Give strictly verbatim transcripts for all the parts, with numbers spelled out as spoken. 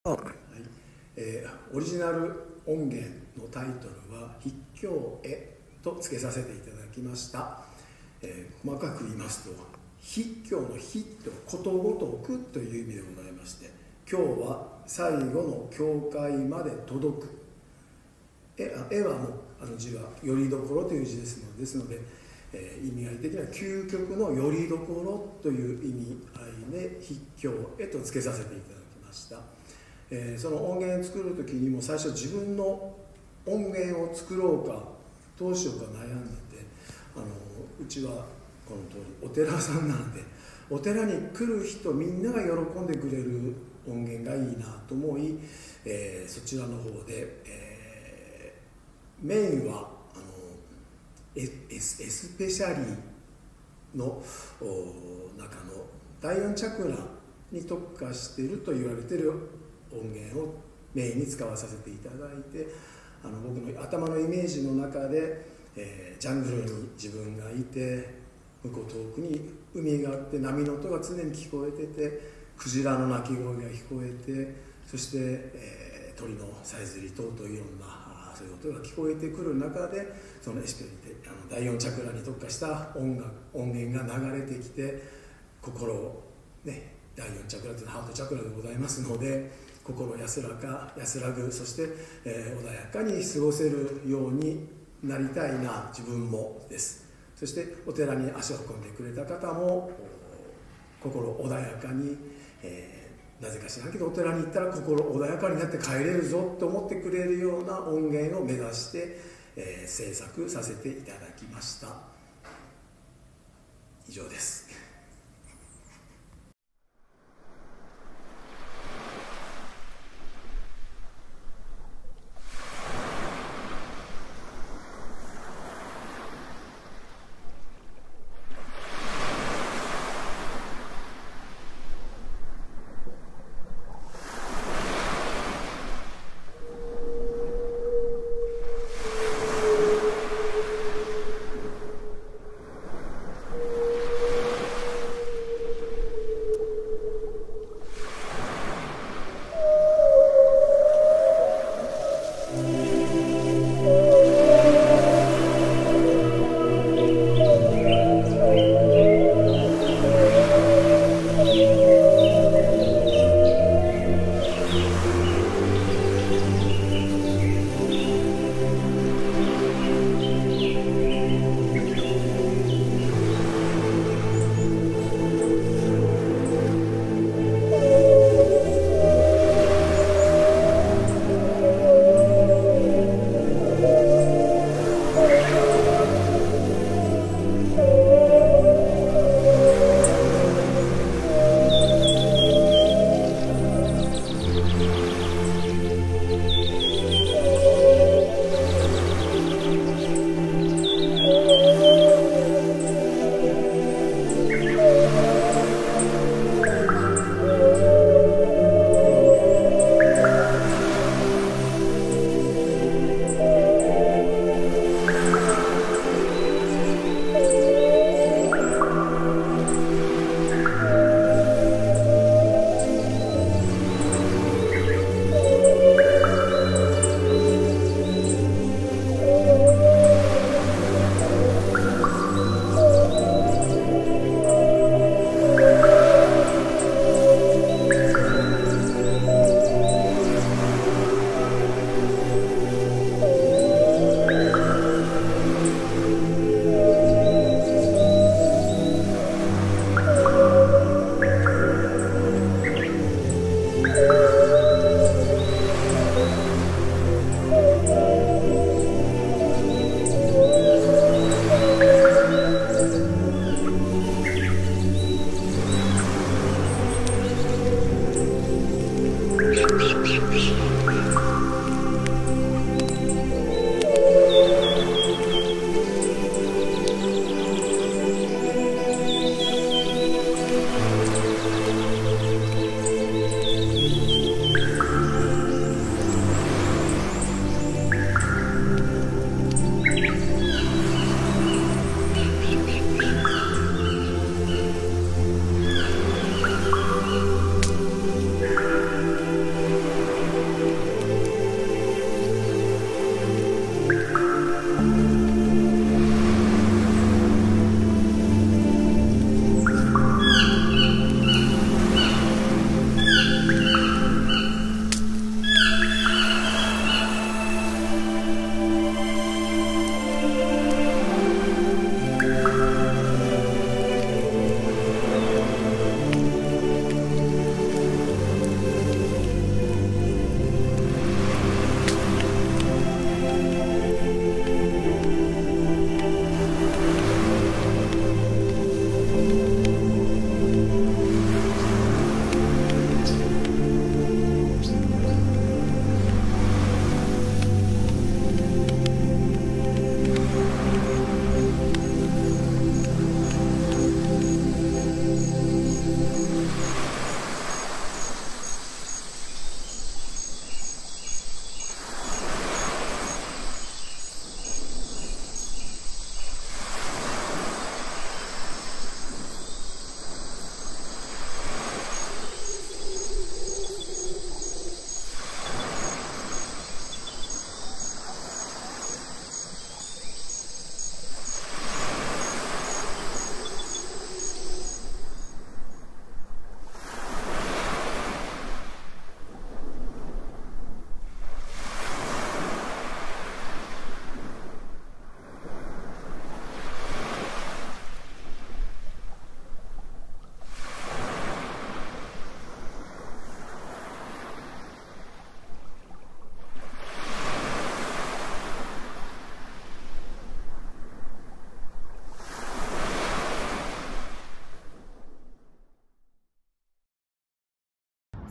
はいえー、オリジナル音源のタイトルは「筆教へ」と付けさせていただきました。えー、細かく言いますと筆教の「筆」とことごとくという意味でございまして、今日は最後の境界まで届く。絵はもうあの字はよりどころという字ですのでですので、えー、意味合い的には究極のよりどころという意味合いで筆教へと付けさせていただきました。えー、その音源を作る時にも最初自分の音源を作ろうかどうしようか悩んでて、あのうちはこの通りお寺さんなので、お寺に来る人みんなが喜んでくれる音源がいいなと思い、えー、そちらの方で、えー、メインはあのエ, エ, スエスペシャリーの中のだいよんチャクラに特化していると言われている音源をメインに使わさせていただいて、あの僕の頭のイメージの中で、えー、ジャングルに自分がいて、向こう遠くに海があって波の音が常に聞こえてて、クジラの鳴き声が聞こえて、そして、えー、鳥のさえずり等々いろんなそういう音が聞こえてくる中で、そのエスペリテあのだいよんチャクラに特化した音楽音源が流れてきて、心をね、だいよんチャクラというのはハートチャクラでございますので、心安らか安らぐ、そして、えー、穏やかに過ごせるようになりたいな自分もです。そしてお寺に足を運んでくれた方も心穏やかに、えー、なぜか知らんけどお寺に行ったら心穏やかになって帰れるぞと思ってくれるような音源を目指して、えー、制作させていただきました。以上です。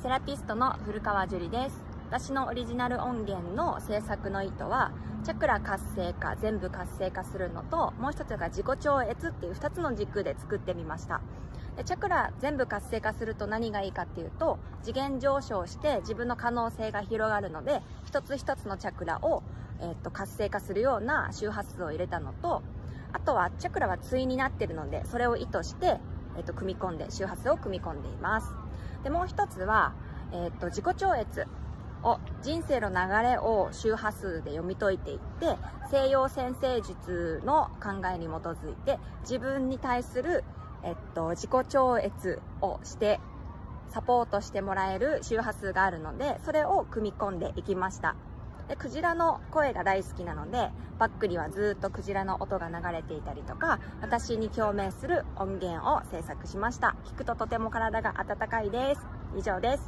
セラピストの古川樹里です。私のオリジナル音源の制作の意図は、チャクラ活性化、全部活性化するのと、もう一つが自己超越っていうふたつの軸で作ってみました。でチャクラ全部活性化すると何がいいかっていうと、次元上昇して自分の可能性が広がるので、一つ一つのチャクラを、えー、っと活性化するような周波数を入れたのと、あとはチャクラは対になってるので、それを意図して、えー、っと組み込んで周波数を組み込んでいます。でもう一つは、えー、っと自己超越を、人生の流れを周波数で読み解いていって、西洋占星術の考えに基づいて自分に対する、えっと、自己超越をしてサポートしてもらえる周波数があるので、それを組み込んでいきました。でクジラの声が大好きなので、バックにはずっとクジラの音が流れていたりとか、私に共鳴する音源を制作しました。聞くととても体が温かいです。以上です。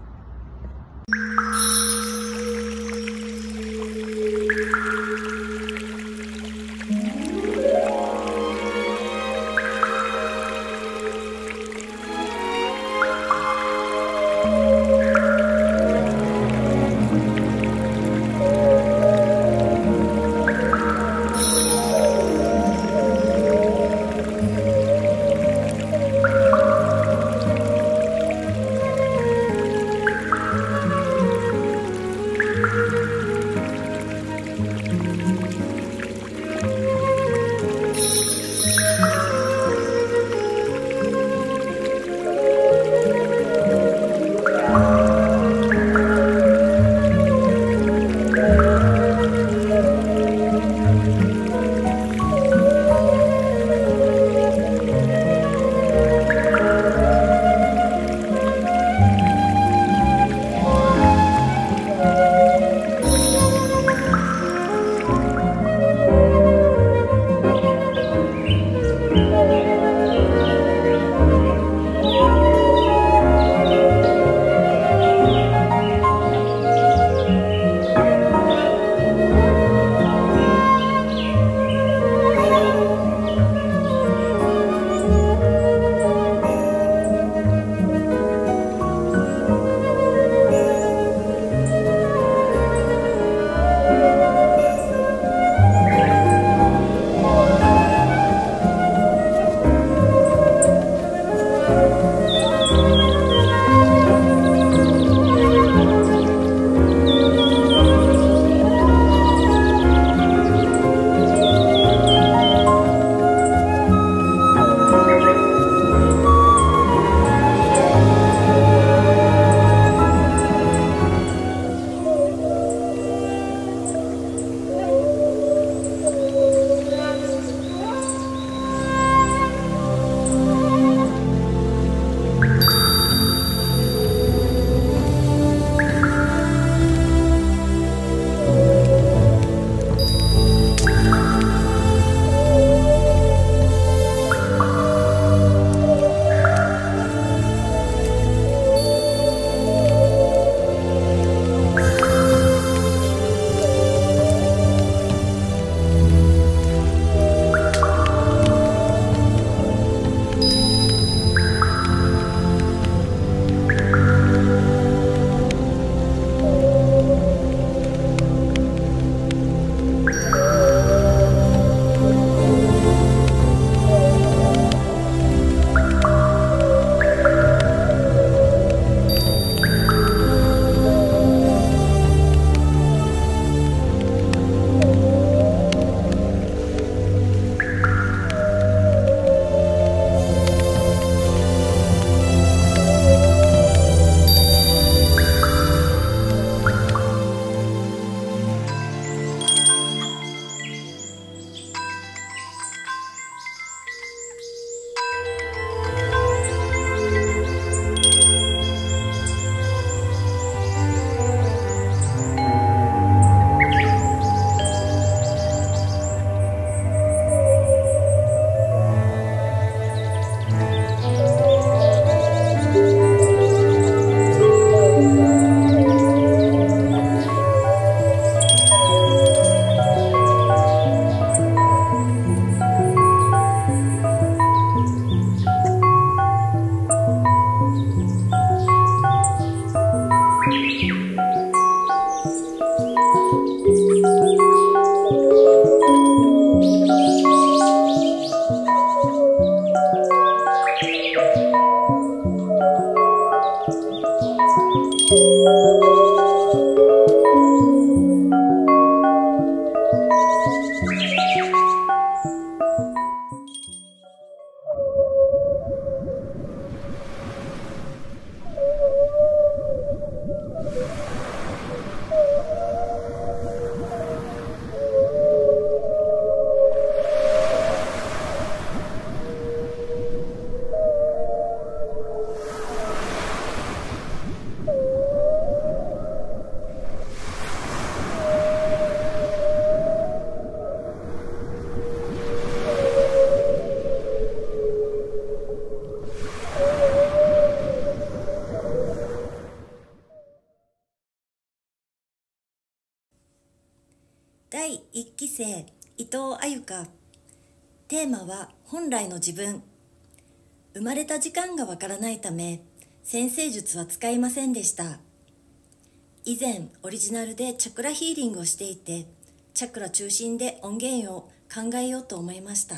だいいっきせい伊藤あゆか。テーマは本来の自分。生まれた時間がわからないため占星術は使いませんでした。以前オリジナルでチャクラヒーリングをしていて、チャクラ中心で音源を考えようと思いました。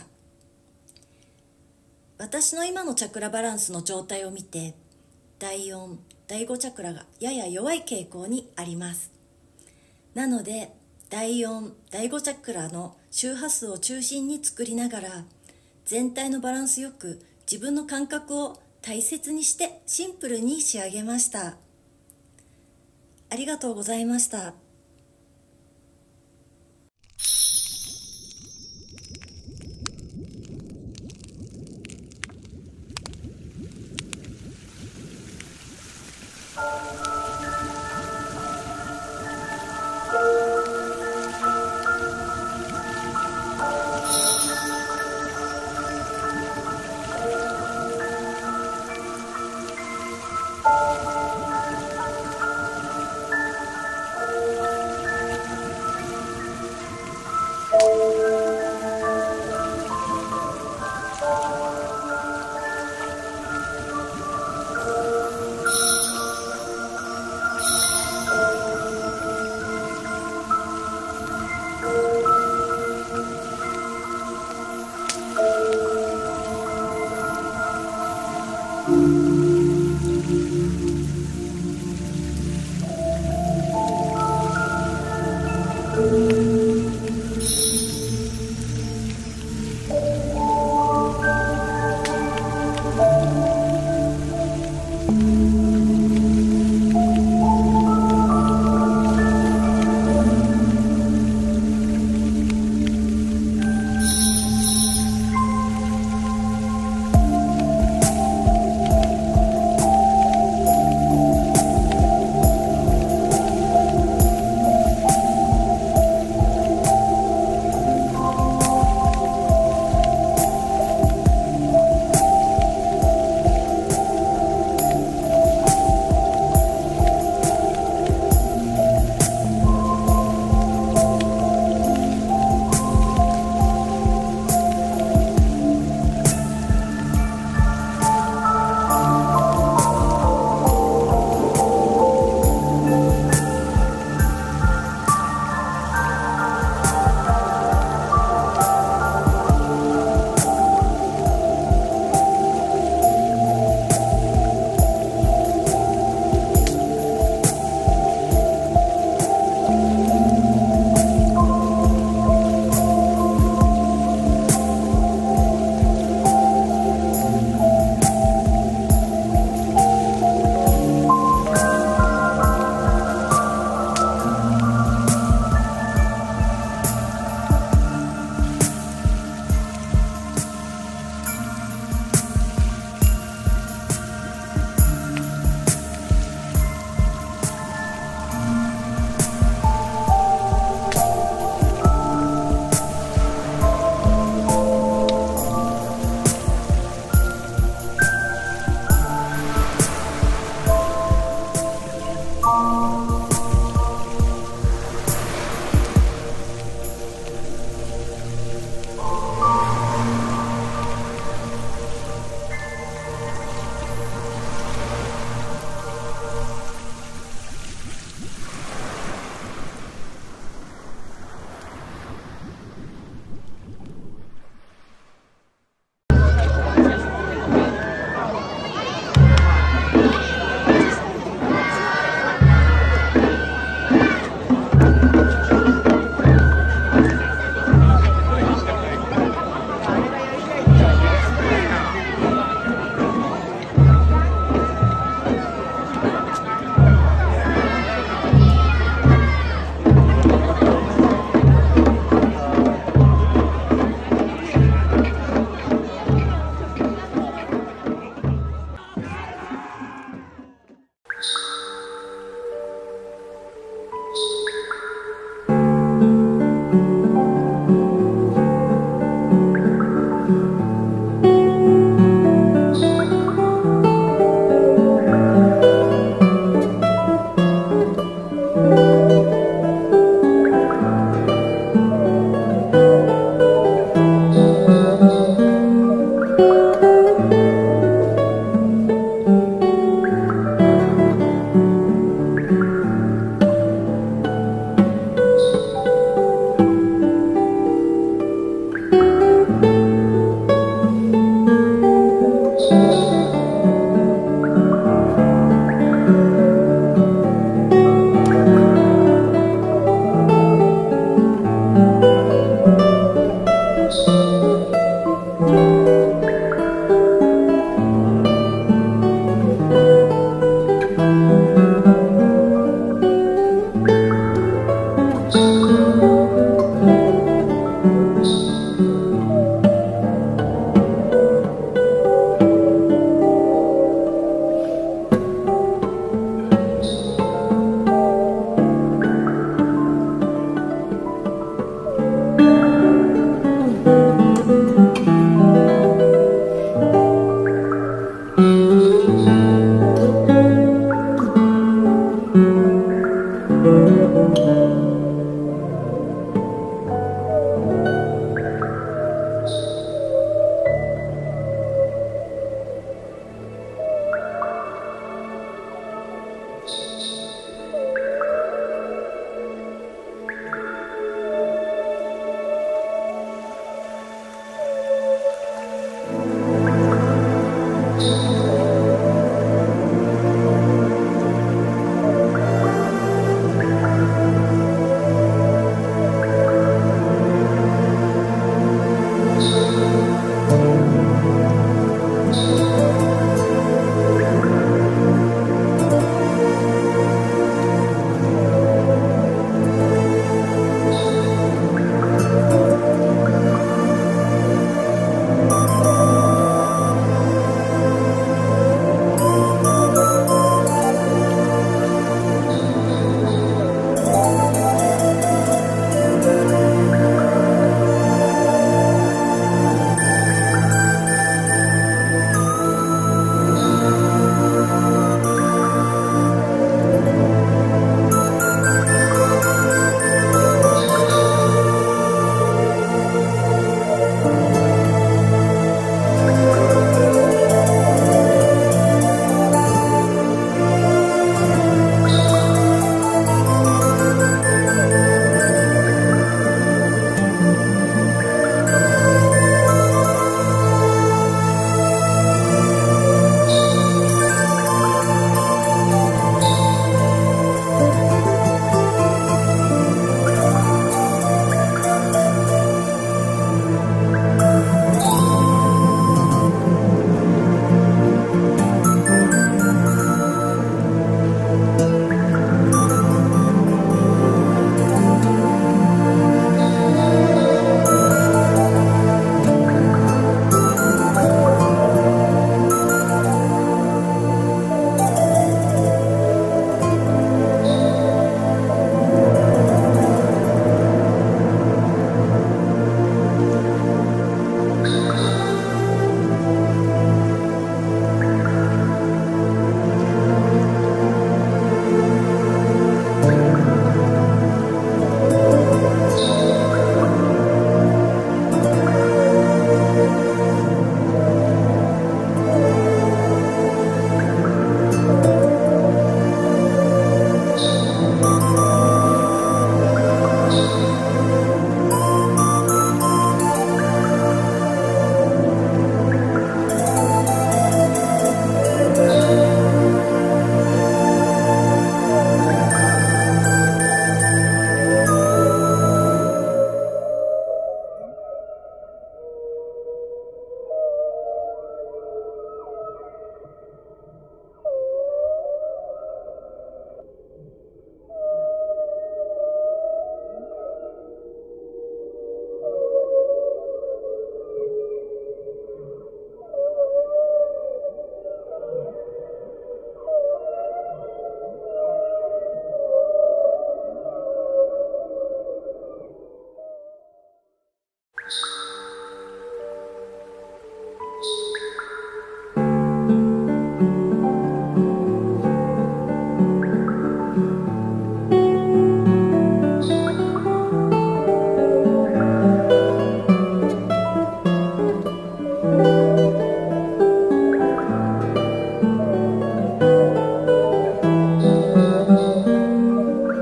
私の今のチャクラバランスの状態を見て、だいよん、だいごチャクラがやや弱い傾向にあります。なのでだいよん、だいごチャクラの周波数を中心に作りながら、全体のバランスよく自分の感覚を大切にしてシンプルに仕上げました。ありがとうございました。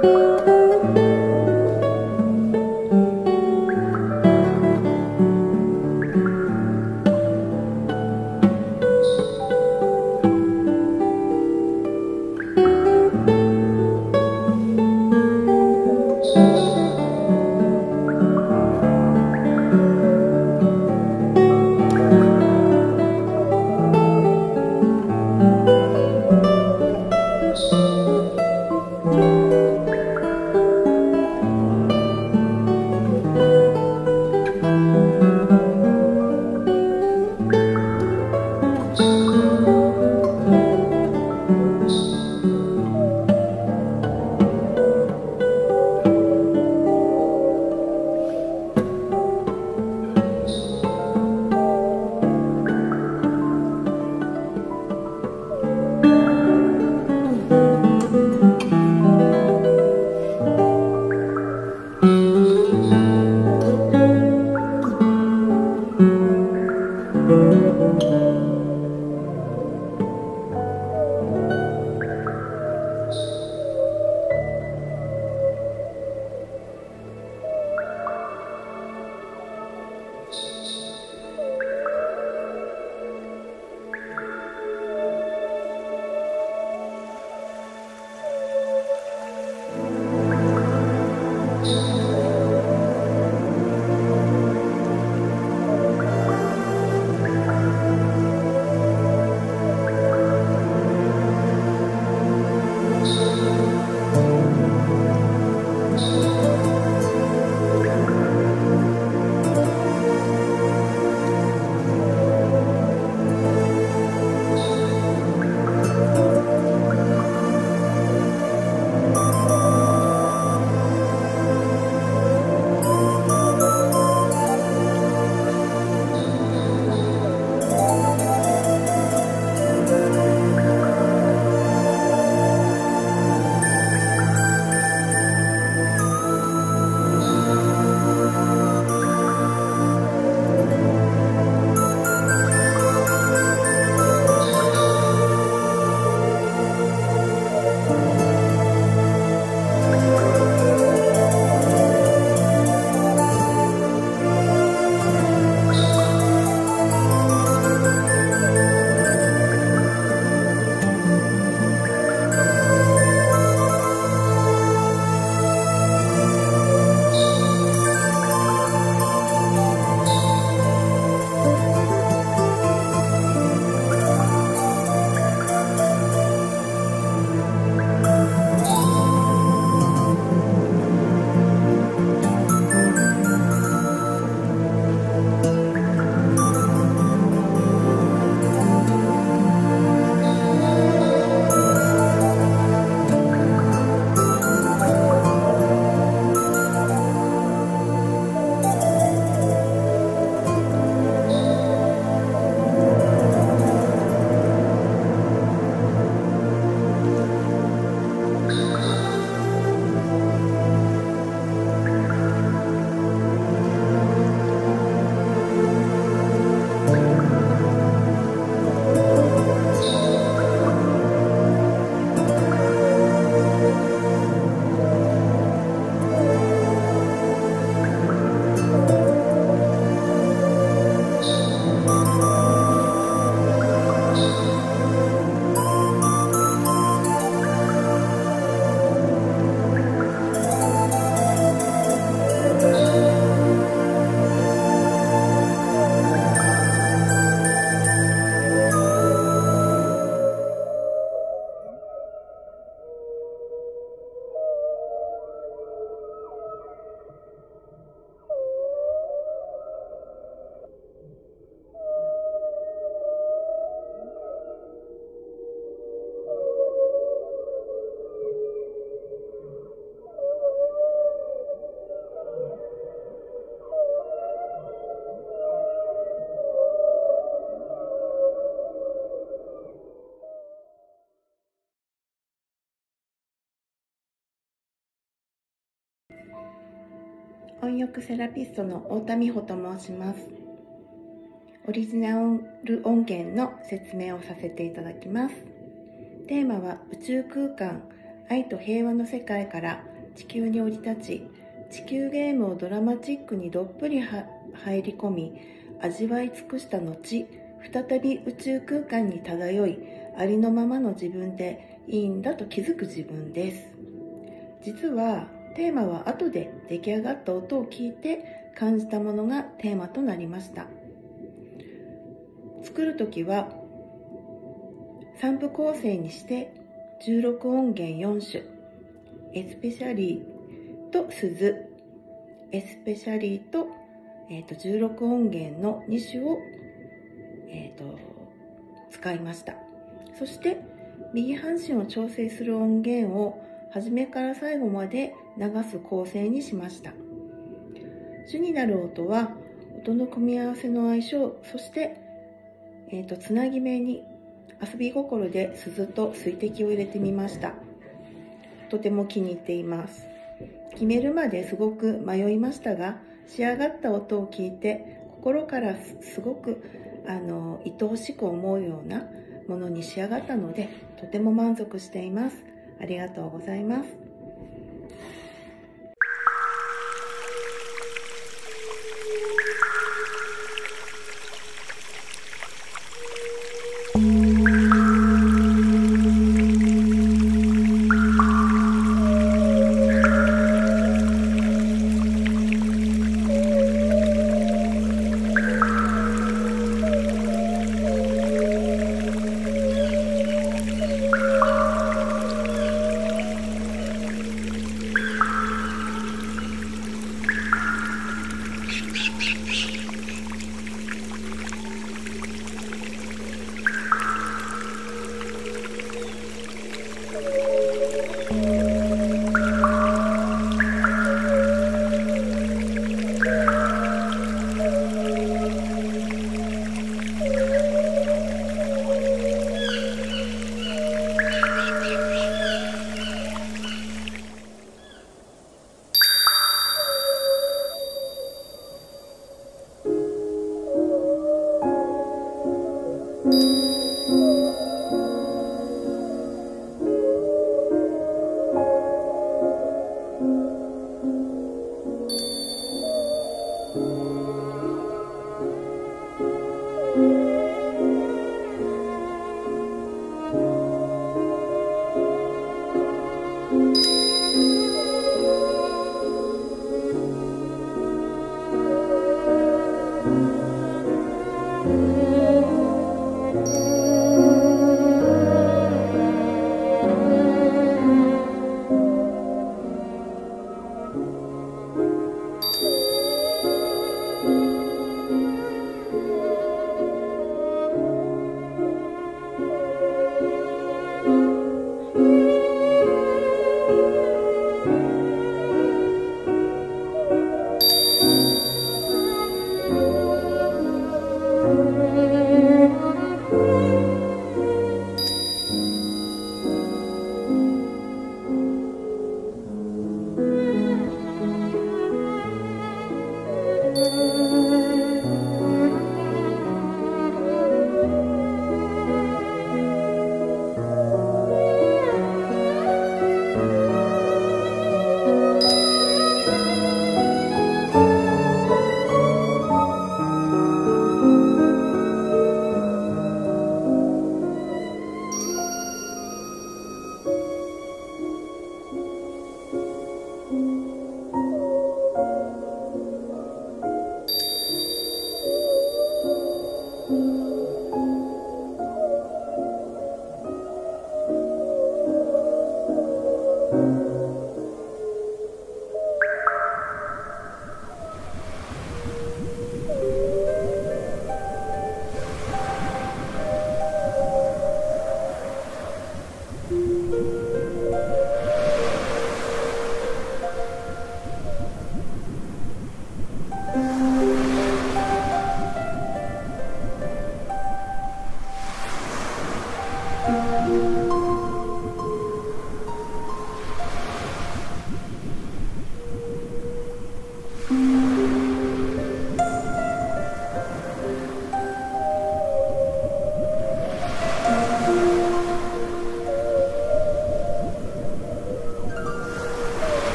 音浴セラピストの太田美穂と申します。オリジナル音源の説明をさせていただきます。テーマは宇宙空間、愛と平和の世界から地球に降り立ち、地球ゲームをドラマチックにどっぷりは入り込み、味わい尽くした後、再び宇宙空間に漂い、ありのままの自分でいいんだと気づく自分です。実はテーマは後で出来上がった音を聞いて感じたものがテーマとなりました。作るときはさんぶ構成にしてじゅうろく音源よん種、エスペシャリーと鈴、エスペシャリーと、えー、とじゅうろく音源のに種を、えー、と使いました。そして右半身を調整する音源を初めから最後まで流す構成にしました。主になる音は音の組み合わせの相性、そして、えー、とつなぎ目に遊び心で鈴と水滴を入れてみました。とても気に入っています。決めるまですごく迷いましたが、仕上がった音を聞いて心からすごくあの愛おしく思うようなものに仕上がったので、とても満足しています。ありがとうございます。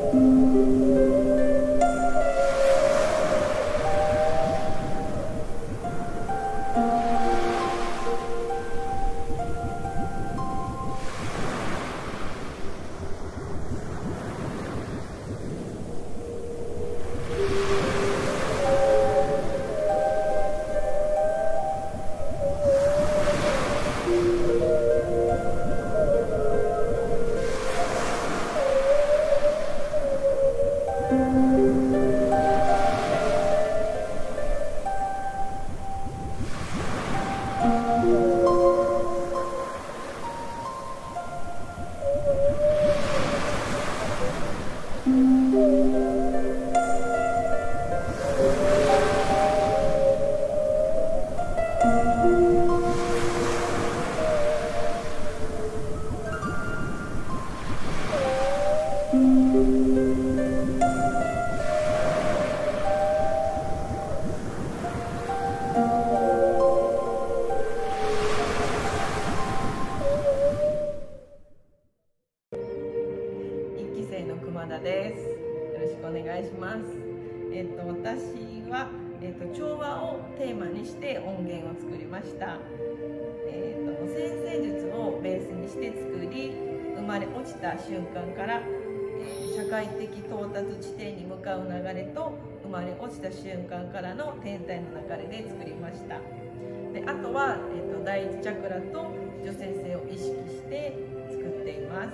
です。よろしくお願いします。えっと私はえっと調和をテーマにして音源を作りました。えっと先生術をベースにして作り、生まれ落ちた瞬間から、えー、社会的到達地点に向かう流れと、生まれ落ちた瞬間からの天体の流れで作りました。であとは、えっと第一チャクラと女性性を意識して作っています。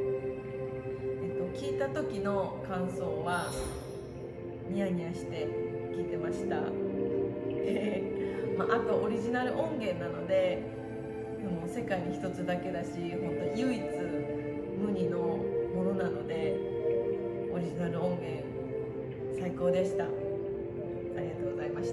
聞いた時の感想はニヤニヤして聞いてました。で、まあ、あとオリジナル音源なので、もう世界に一つだけだし、本当に唯一無二のものなので、オリジナル音源最高でした。ありがとうございました。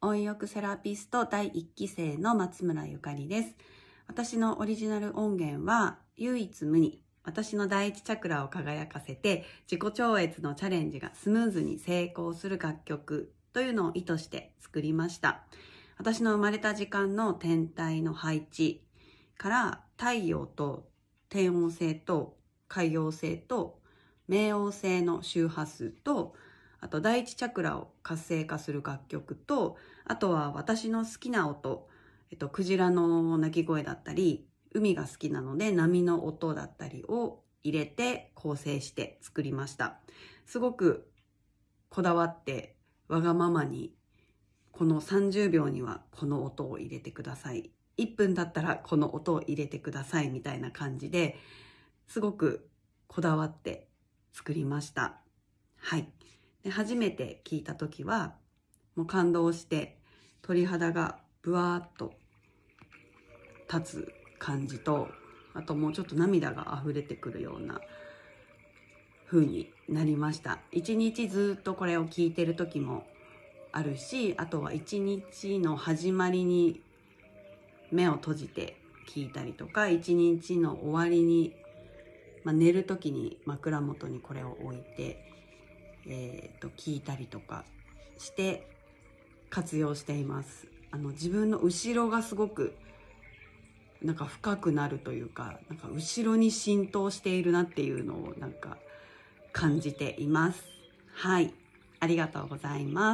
音浴セラピストだいいっき生の松村ゆかりです。私のオリジナル音源は唯一無二、私の第一チャクラを輝かせて自己超越のチャレンジがスムーズに成功する楽曲というのを意図して作りました。私の生まれた時間の天体の配置から太陽と天王星と海王星と冥王星の周波数と、あと第一チャクラを活性化する楽曲と、あとは私の好きな音、えっと、クジラの鳴き声だったり、海が好きなので波の音だったりを入れて構成して作りました。すごくこだわってわがままに、このさんじゅうびょうにはこの音を入れてください、いっぷんだったらこの音を入れてくださいみたいな感じで、すごくこだわって作りました。はい。で、初めて聞いた時はもう感動して鳥肌がブワーっと立つ感じと、あともうちょっと涙が溢れてくるような風になりました。一日ずっとこれを聞いてる時もあるし、あとは一日の始まりに目を閉じて聞いたりとか、一日の終わりに、まあ、寝る時に枕元にこれを置いて、えー、と聞いたりとかして活用しています。あの自分の後ろがすごくなんか深くなるというか、なんか後ろに浸透しているなっていうのをなんか感じています。はい、ありがとうございます。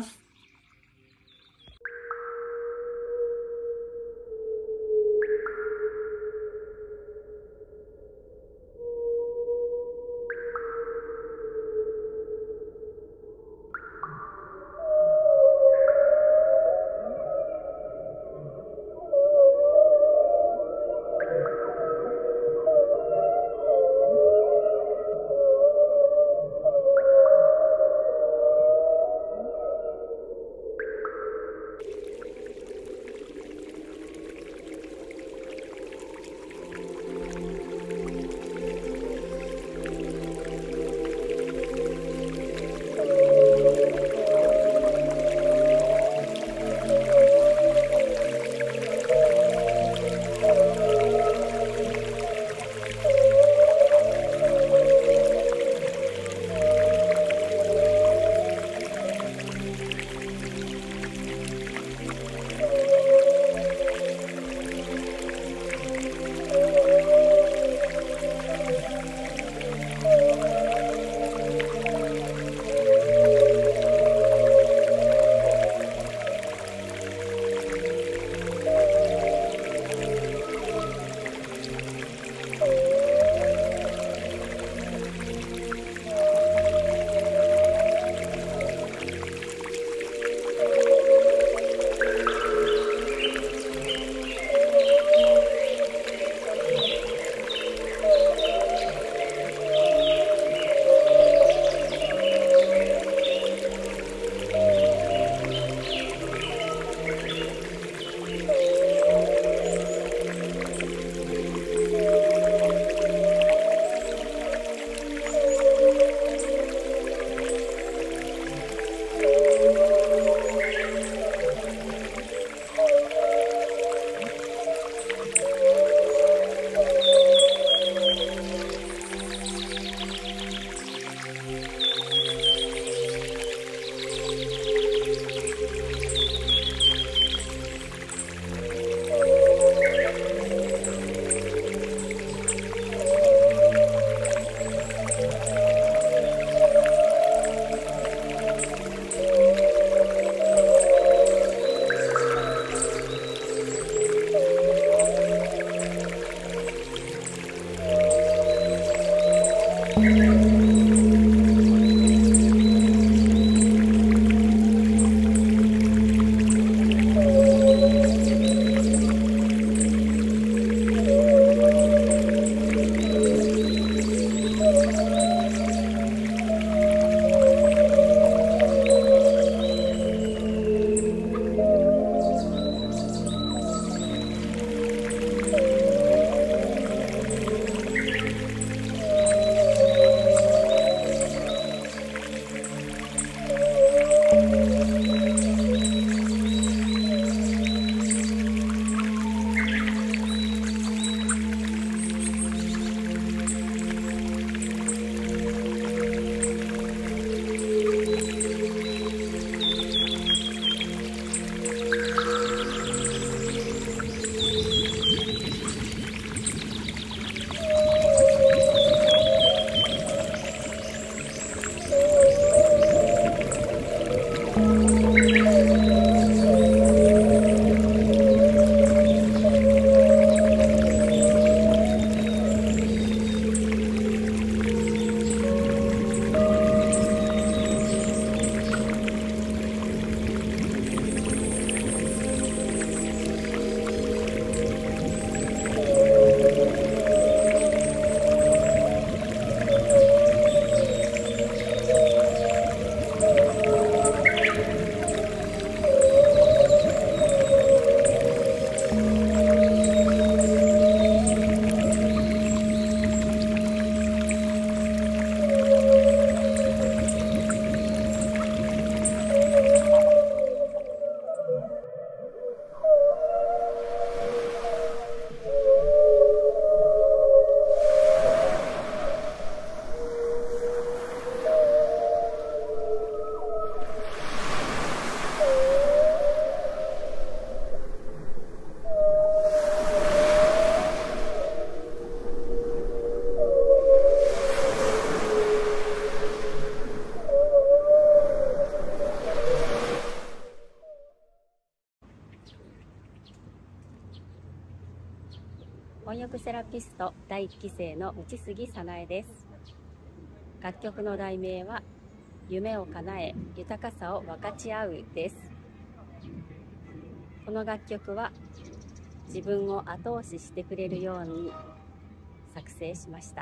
曲セラピストだいいっき生の内杉早苗です。楽曲の題名は夢を叶え豊かさを分かち合うです。この楽曲は自分を後押ししてくれるように作成しました。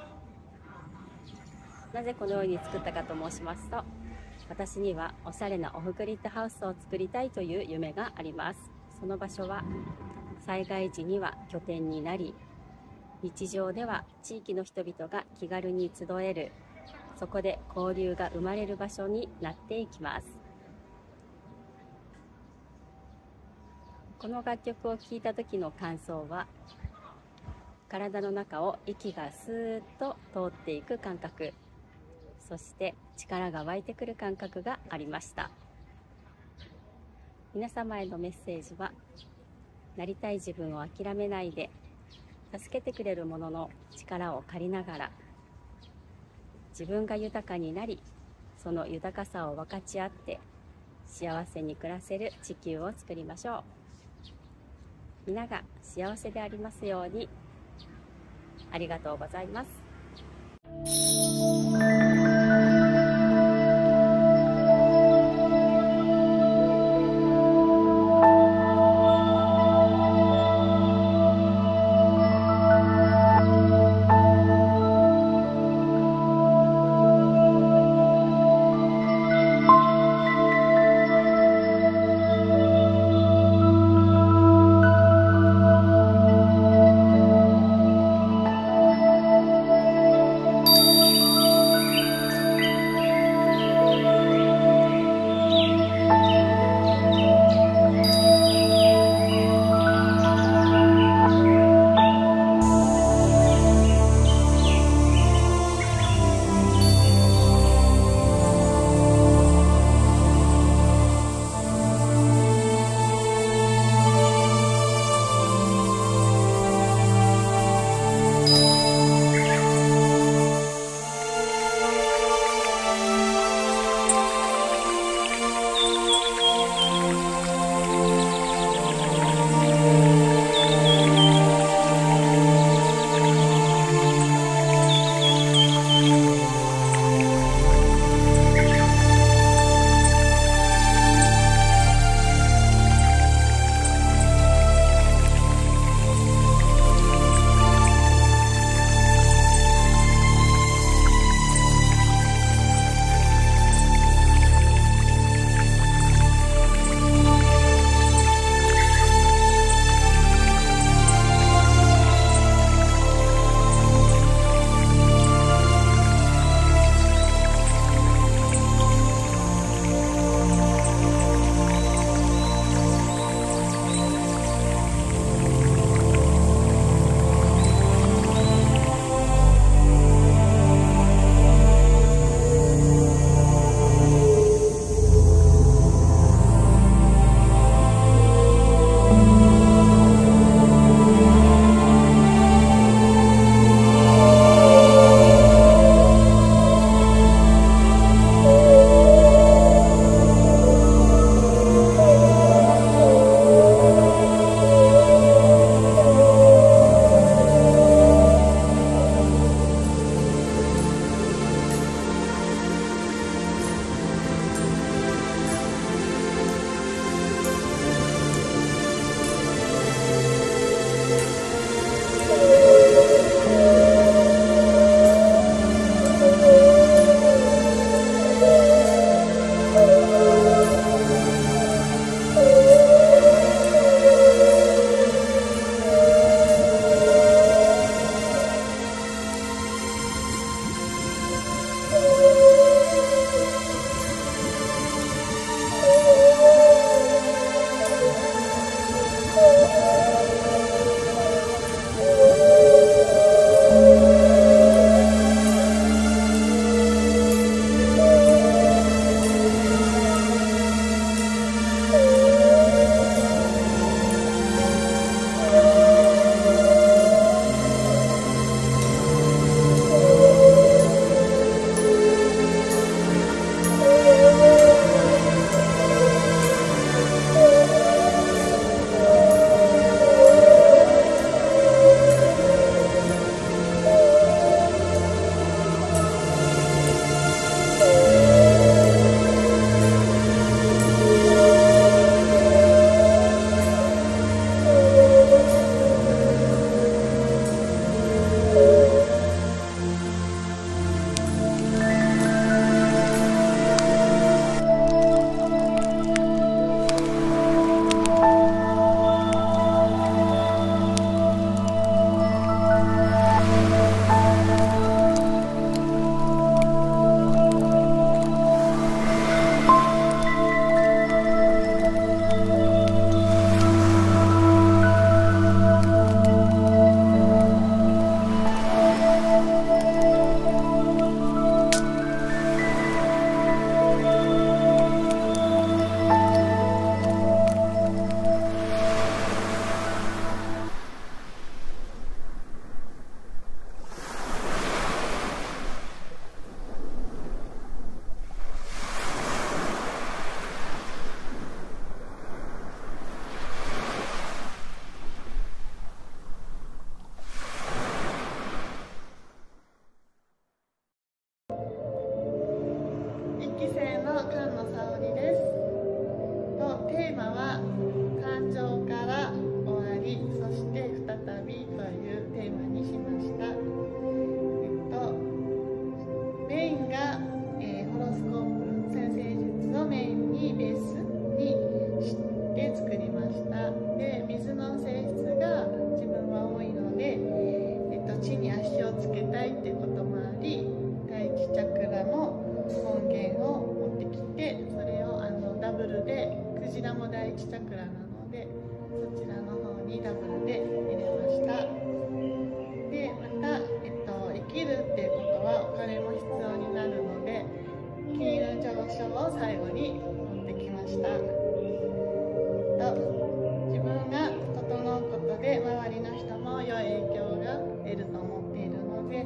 なぜこのように作ったかと申しますと、私にはおしゃれなオフグリッドハウスを作りたいという夢があります。その場所は災害時には拠点になり、日常では地域の人々が気軽に集える、そこで交流が生まれる場所になっていきます。この楽曲を聴いた時の感想は、体の中を息がスーッと通っていく感覚、そして力が湧いてくる感覚がありました。皆様へのメッセージは、なりたい自分を諦めないで、助けてくれるものの力を借りながら、自分が豊かになり、その豊かさを分かち合って幸せに暮らせる地球を作りましょう。皆が幸せでありますように。ありがとうございます。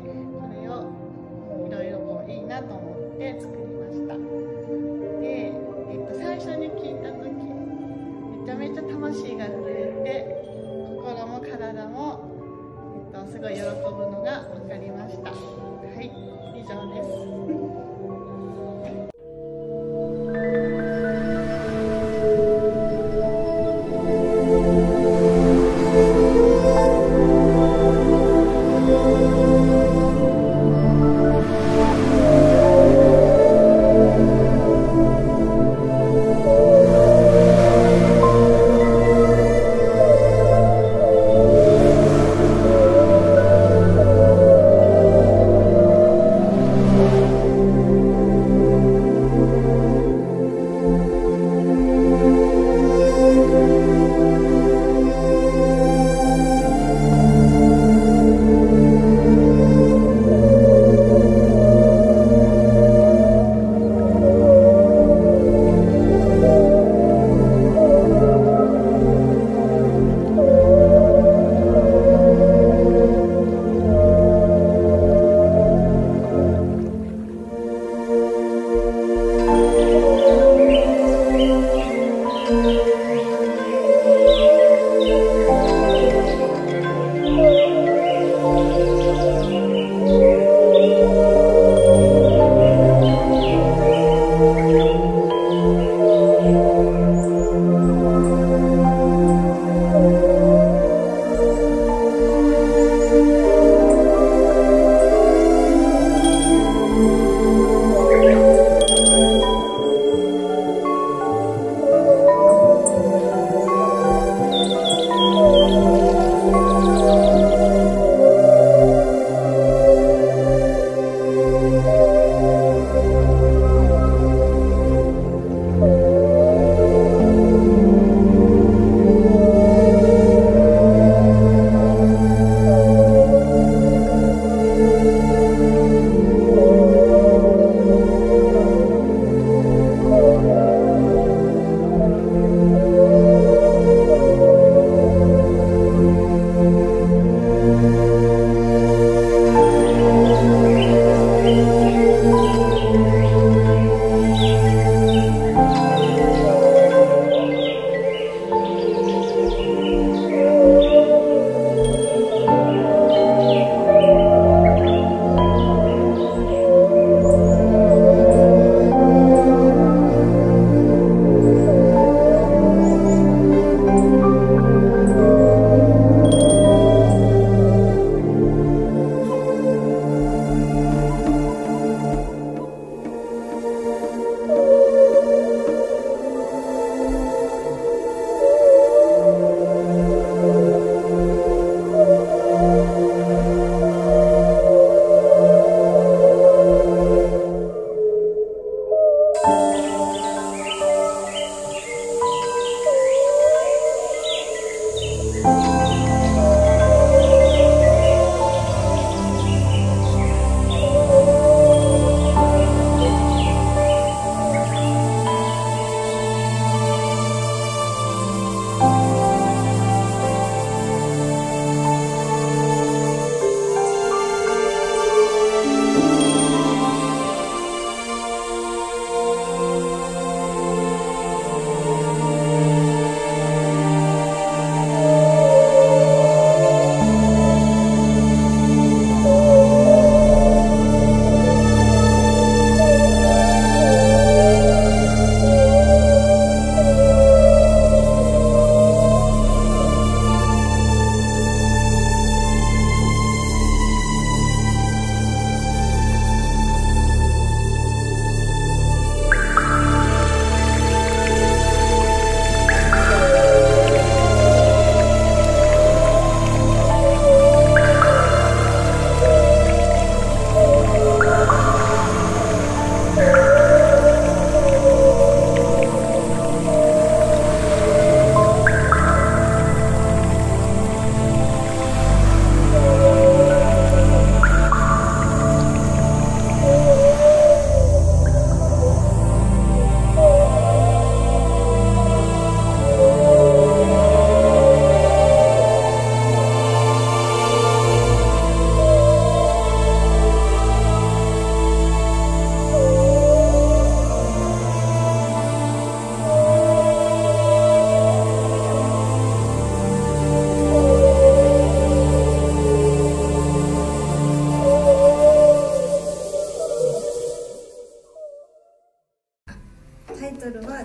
これをいろいろこういいなと思って作りました。で、えっと、最初に聞いた時めちゃめちゃ魂が震えて心も体も、えっと、すごい喜ぶのが分かりました。はい、以上です。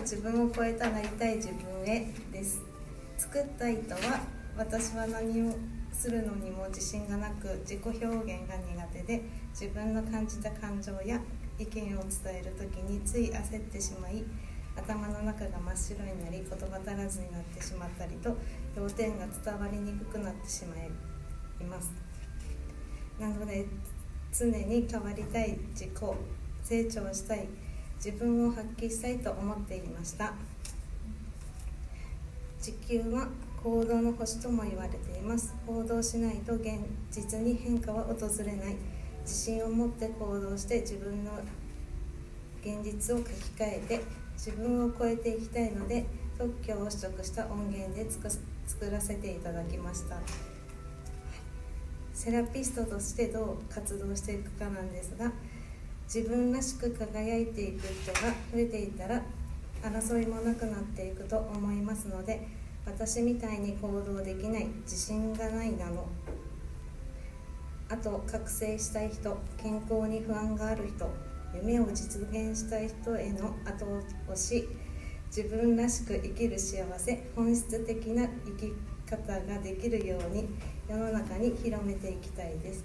自分を超えたなりたい自分へです。作った糸は、私は何をするのにも自信がなく、自己表現が苦手で、自分の感じた感情や意見を伝えるときについ焦ってしまい、頭の中が真っ白になり、言葉足らずになってしまったりと、要点が伝わりにくくなってしまいます。なので常に変わりたい、自己成長したい、自分を発揮したいと思っていました。地球は行動の星とも言われています。行動しないと現実に変化は訪れない。自信を持って行動して自分の現実を書き換えて自分を超えていきたいので、特許を取得した音源で作らせていただきました。セラピストとしてどう活動していくかなんですが、自分らしく輝いていく人が増えていたら争いもなくなっていくと思いますので、私みたいに行動できない、自信がないなど、あと覚醒したい人、健康に不安がある人、夢を実現したい人への後押し、自分らしく生きる幸せ、本質的な生き方ができるように世の中に広めていきたいです。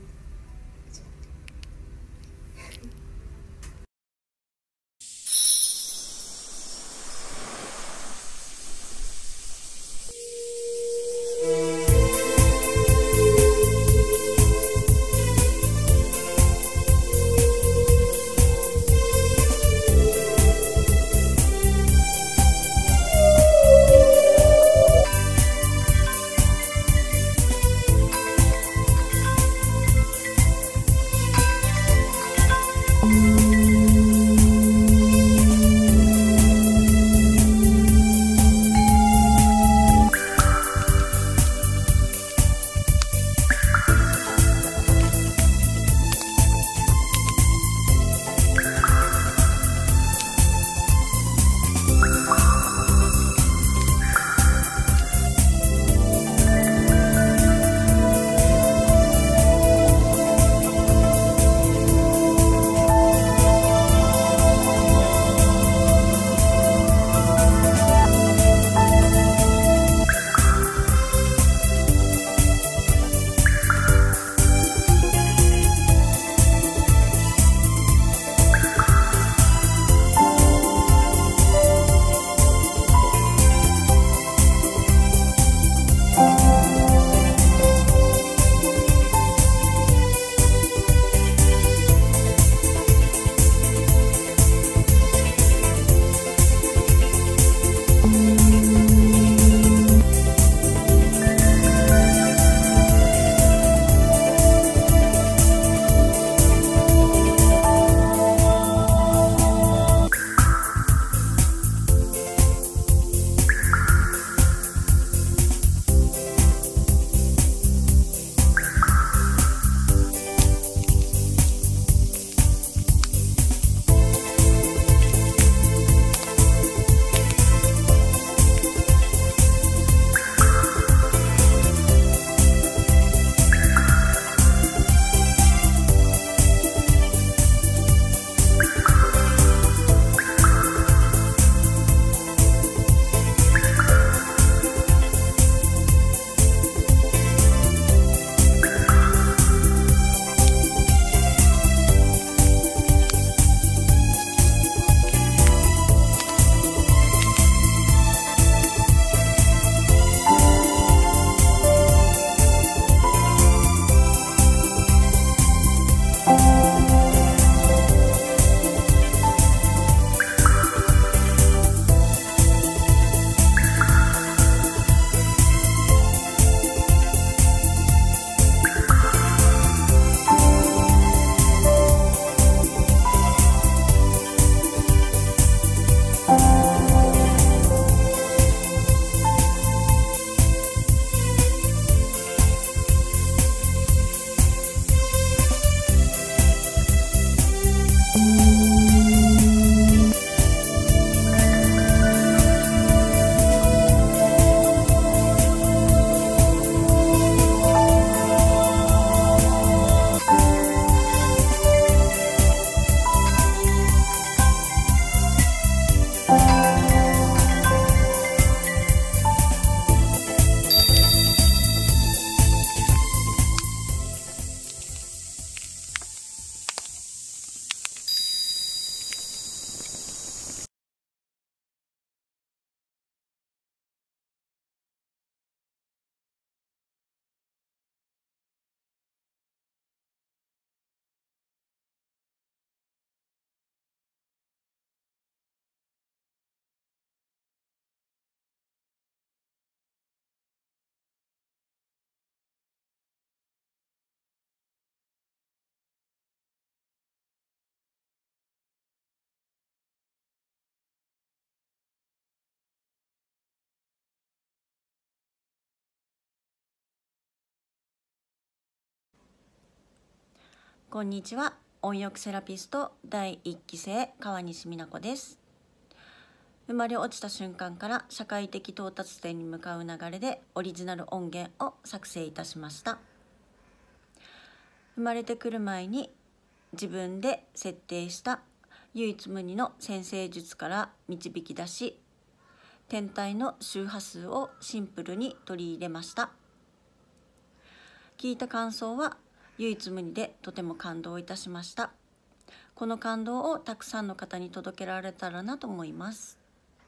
こんにちは。音浴セラピストだいいっき生川西美奈子です。生まれ落ちた瞬間から社会的到達点に向かう流れでオリジナル音源を作成いたしました。生まれてくる前に自分で設定した唯一無二の占星術から導き出し、天体の周波数をシンプルに取り入れました。聞いた感想は唯一無二でとても感動いたしました。この感動をたくさんの方に届けられたらなと思います。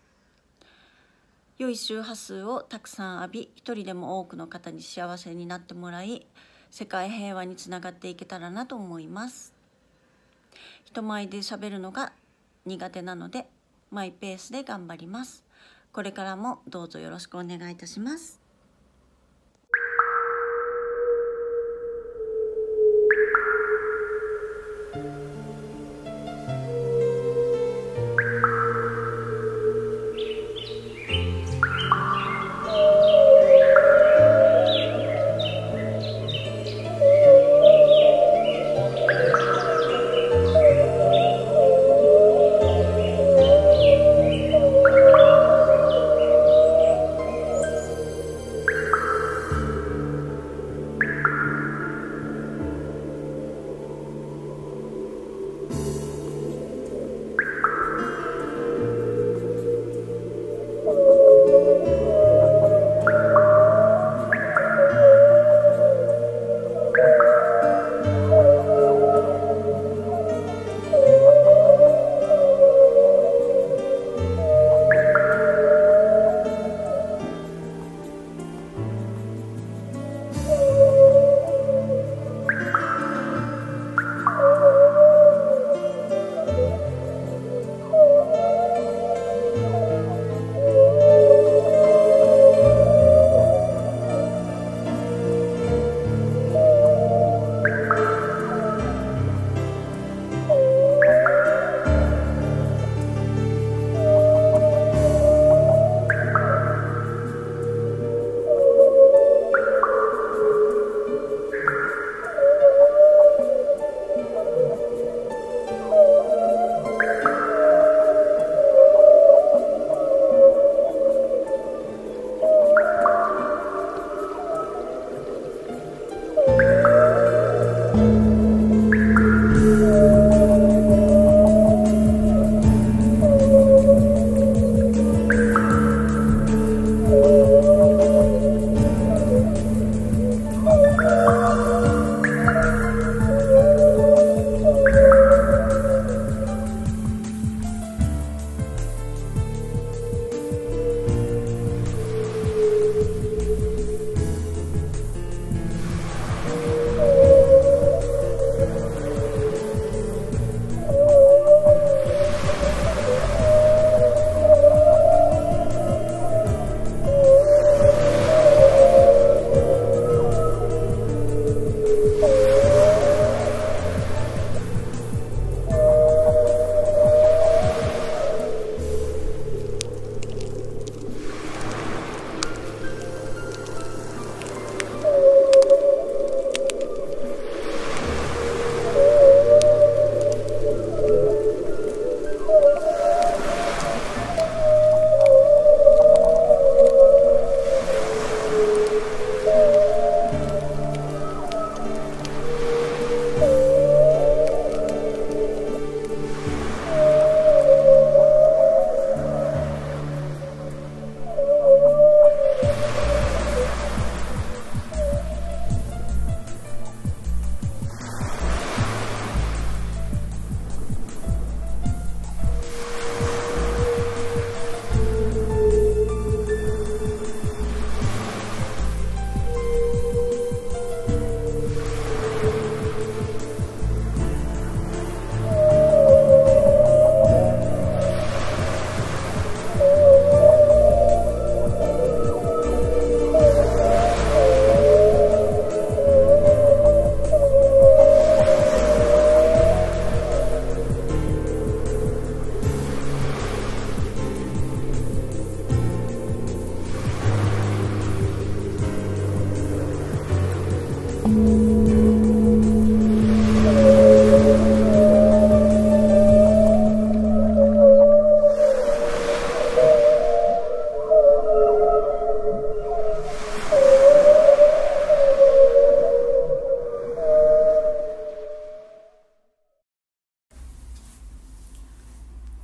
良い周波数をたくさん浴び、一人でも多くの方に幸せになってもらい、世界平和につながっていけたらなと思います。人前で喋るのが苦手なので、マイペースで頑張ります。これからもどうぞよろしくお願いいたします。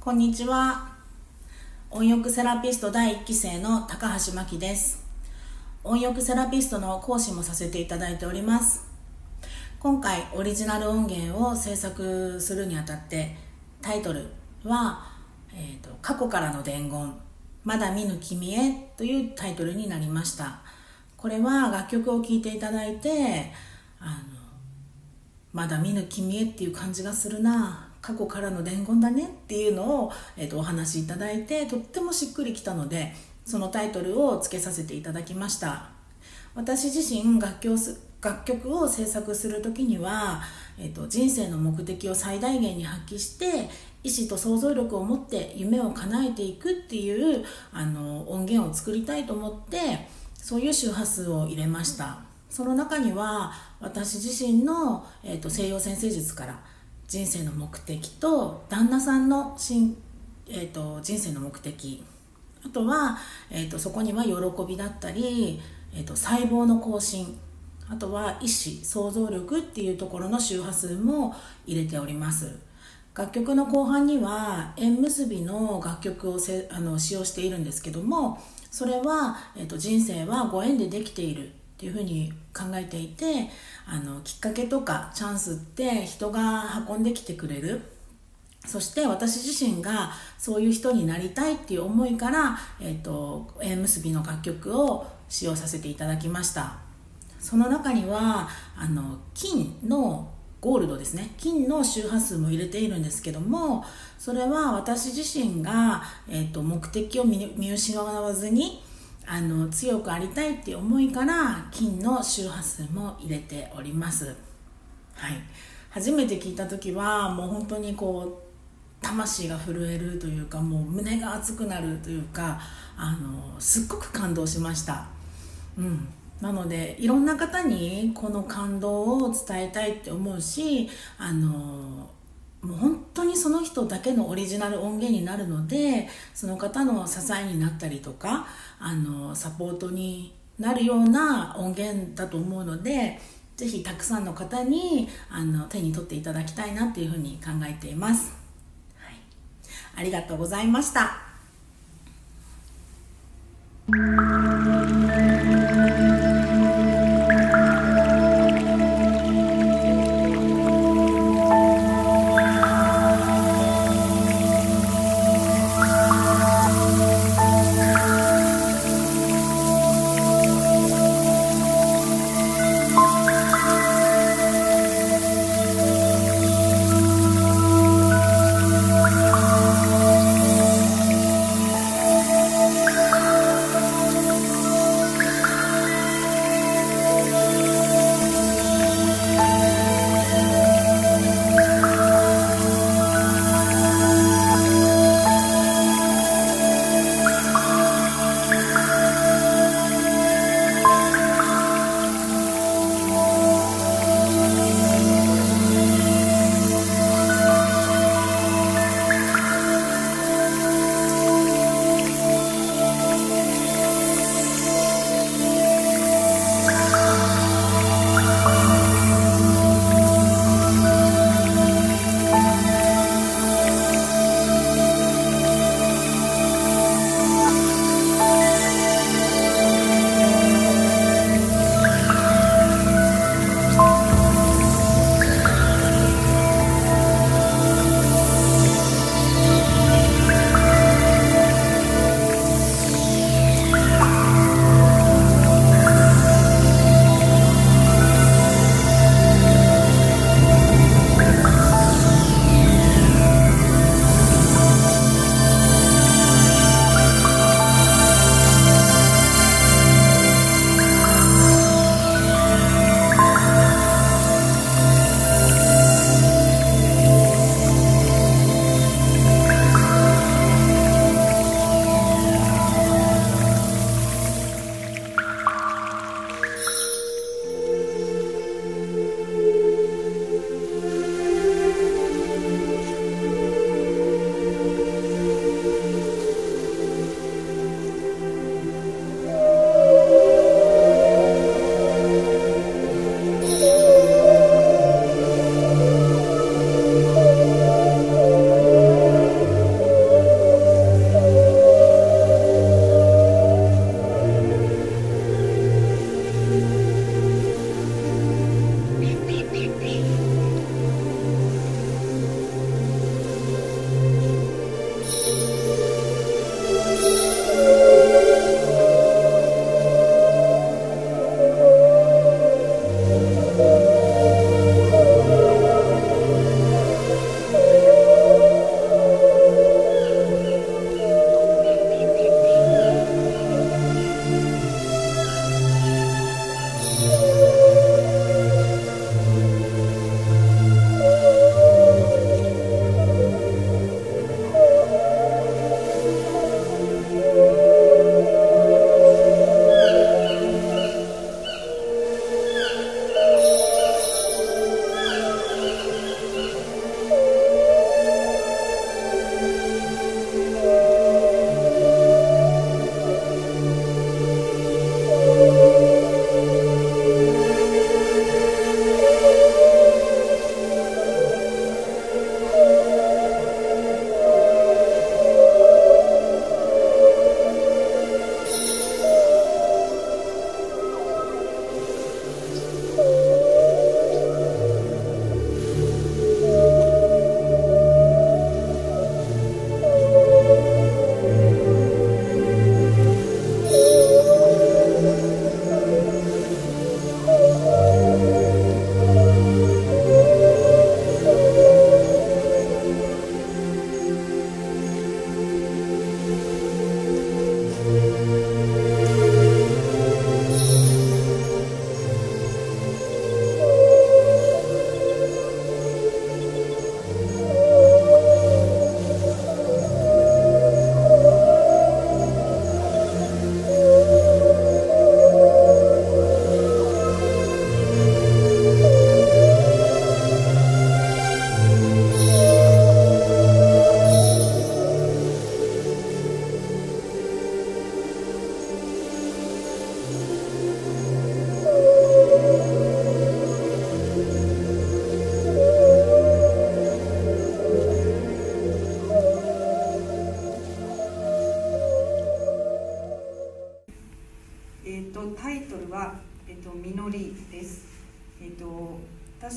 こんにちは。音浴セラピストだいいっきせいの高橋真希です。音浴セラピストの講師もさせていただいております。今回オリジナル音源を制作するにあたってタイトルは、えーと、過去からの伝言、まだ見ぬ君へというタイトルになりました。これは楽曲を聴いていただいて、あのまだ見ぬ君へっていう感じがするな、過去からの伝言だねっていうのを、えーと、お話しいただいてとってもしっくりきたので、そのタイトルをつけさせていただきました。私自身楽曲す楽曲を制作するときには、えーと、人生の目的を最大限に発揮して意志と想像力を持って夢を叶えていくっていうあの音源を作りたいと思って、そういう周波数を入れました。その中には私自身の、えーと、西洋占星術から人生の目的と旦那さんのし、えーと、人生の目的、あとは、えーと、そこには喜びだったり、えーと、細胞の更新、あとは意志、想像力っていうところの周波数も入れております。楽曲の後半には縁結びの楽曲をせあの使用しているんですけども、それは、えーと、人生はご縁でできているっていうふうに考えていて、あのきっかけとかチャンスって人が運んできてくれる。そして私自身がそういう人になりたいっていう思いから、えーと、縁結びの楽曲を使用させていただきました。その中にはあの金のゴールドですね、金の周波数も入れているんですけども、それは私自身が、えーと、目的を 見, 見失わずにあの強くありたいっていう思いから金の周波数も入れております。はい、初めて聞いた時はもう本当にこう魂が震えるというか、もう胸が熱くなるというか、あのすっごく感動しました。うん、なのでいろんな方にこの感動を伝えたいって思うし、あのもう本当にその人だけのオリジナル音源になるので、その方の支えになったりとか、あのサポートになるような音源だと思うので、ぜひたくさんの方にあの手に取っていただきたいなっていうふうに考えています。はい、ありがとうございました。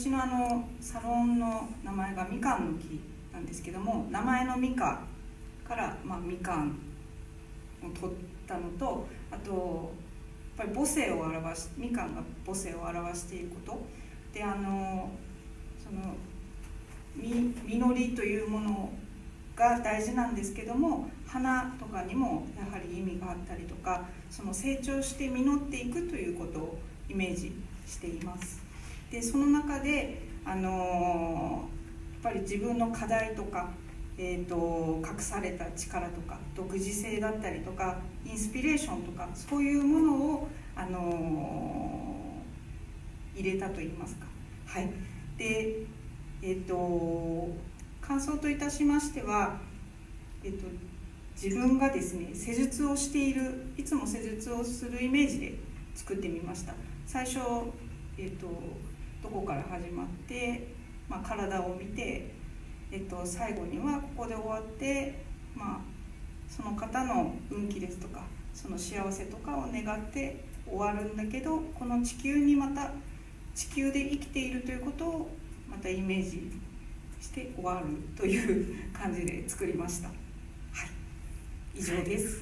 私のあのサロンの名前がみかんの木なんですけども、名前のみかから、まあ、みかんを取ったのと、あとやっぱり母性を表しみかんが母性を表していることで、あのそのみ実りというものが大事なんですけども、花とかにもやはり意味があったりとか、その成長して実っていくということをイメージしています。でその中で、あのやっぱり自分の課題とか、えーと、隠された力とか独自性だったりとかインスピレーションとか、そういうものを、あの入れたといいますか。はい、で、えーと、感想といたしましては、えーと、自分がですね施術をしている、いつも施術をするイメージで作ってみました。最初、えーと、どこから始まって、まあ、体を見て、えっと、最後にはここで終わって、まあ、その方の運気ですとかその幸せとかを願って終わるんだけど、この地球にまた地球で生きているということをまたイメージして終わるという感じで作りました。はい、以上です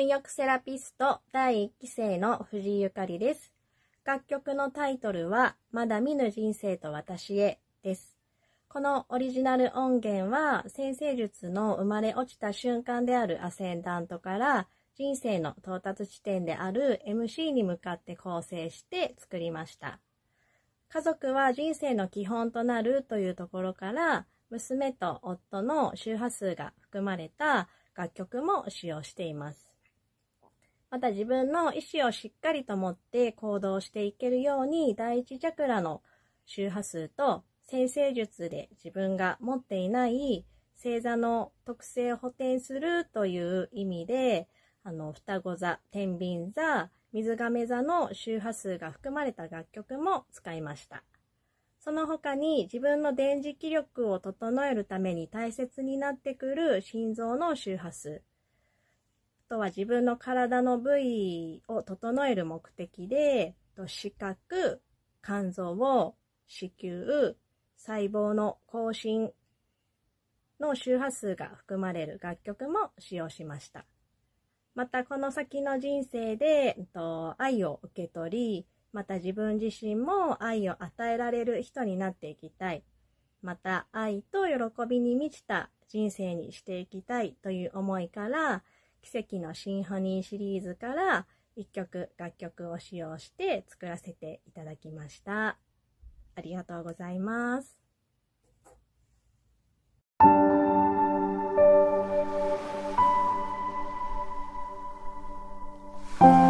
音浴セラピストだいいっき生の藤井ゆかりです。楽曲のタイトルはまだ見ぬ人生と私へです。このオリジナル音源は占星術の生まれ落ちた瞬間であるアセンダントから人生の到達地点である エムシー に向かって構成して作りました。家族は人生の基本となるというところから娘と夫の周波数が含まれた楽曲も使用しています。また自分の意思をしっかりと持って行動していけるように第一チャクラの周波数と占星術で自分が持っていない星座の特性を補填するという意味で、あの双子座、天秤座、水亀座の周波数が含まれた楽曲も使いました。その他に自分の電磁気力を整えるために大切になってくる心臓の周波数、あとは自分の体の部位を整える目的で、視覚、肝臓、子宮、細胞の更新の周波数が含まれる楽曲も使用しました。またこの先の人生で愛を受け取り、また自分自身も愛を与えられる人になっていきたい。また愛と喜びに満ちた人生にしていきたいという思いから、奇跡のシンフォニーシリーズからいっきょく楽曲を使用して作らせていただきました。ありがとうございます。 うん。